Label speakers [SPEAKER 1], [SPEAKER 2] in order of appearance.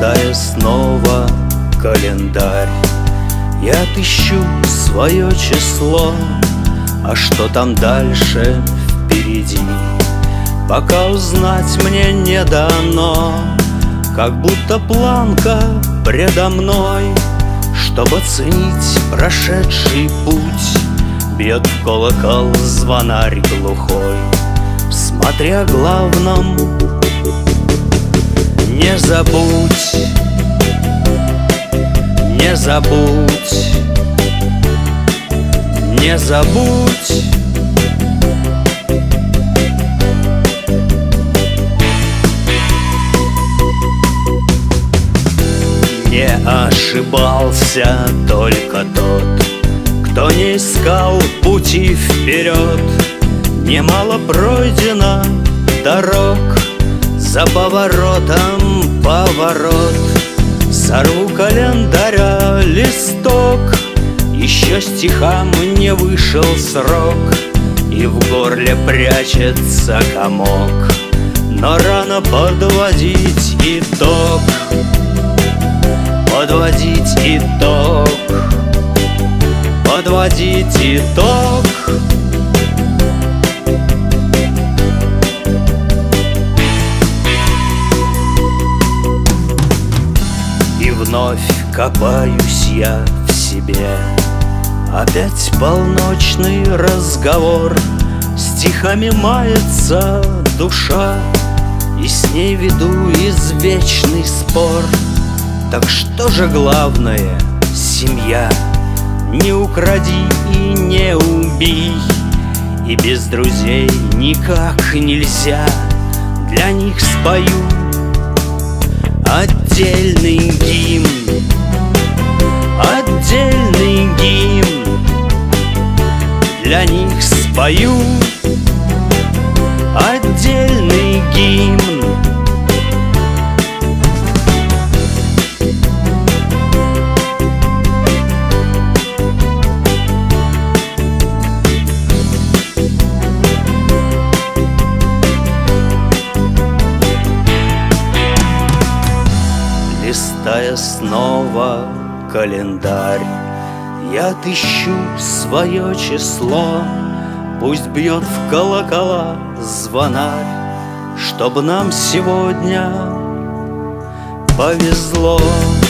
[SPEAKER 1] Листая снова календарь, я отыщу свое число. А что там дальше впереди, пока узнать мне не дано. Как будто планка предо мной, чтобы оценить прошедший путь, бьет в колокол звонарь глухой, смотря о главном. Не забудь, не забудь, не забудь. Не ошибался только тот, кто не искал пути вперед. Немало пройдено дорог, за поворотом поворот. Сорву календаря листок, еще стихам не вышел срок, и в горле прячется комок. Но рано подводить итог, подводить итог, подводить итог. И вновь копаюсь я в себе, опять полночный разговор. Стихами мается душа, и с ней веду извечный спор. Так что же главное, семья? Не укради и не убей, и без друзей никак нельзя. Для них спою отдельный гимн, отдельный гимн. Для них спою отдельный гимн. Листая снова календарь, я отыщу свое число. Пусть бьет в колокола звонарь, чтобы нам сегодня повезло.